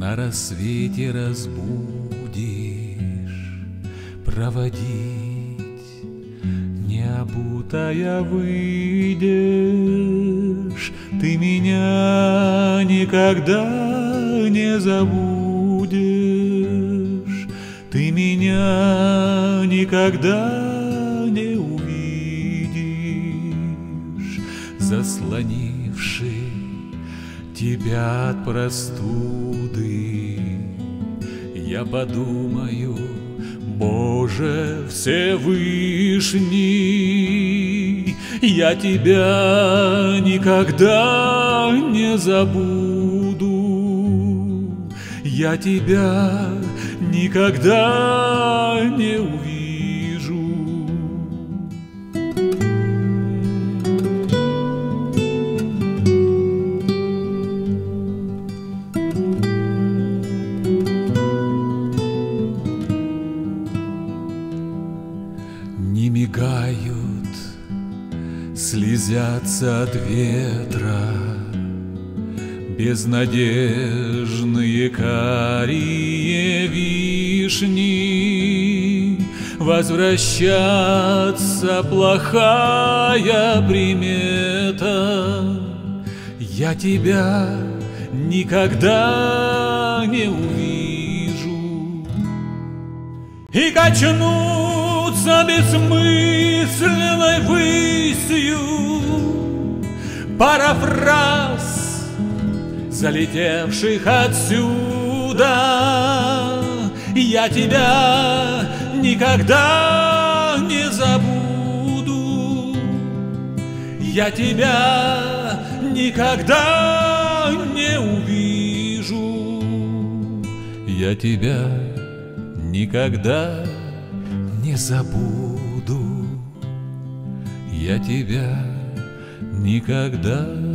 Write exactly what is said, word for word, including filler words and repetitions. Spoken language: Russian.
на рассвете разбудишь, проводить необутая выйдешь, ты меня никогда не забудешь, ты меня никогда не увидишь, заслонивший тебя от простуды. Я подумаю: Боже Всевышний, я тебя никогда не забуду, я тебя никогда не увижу. Не мигают, слезятся от ветра безнадежные карие вишни. Возвращаться плохая примета, я тебя никогда не увижу. И качнуться бессмысленной высью парафраз залетевших отсюда. Я тебя никогда не забуду, я тебя никогда не увижу, я тебя никогда не забуду, я тебя никогда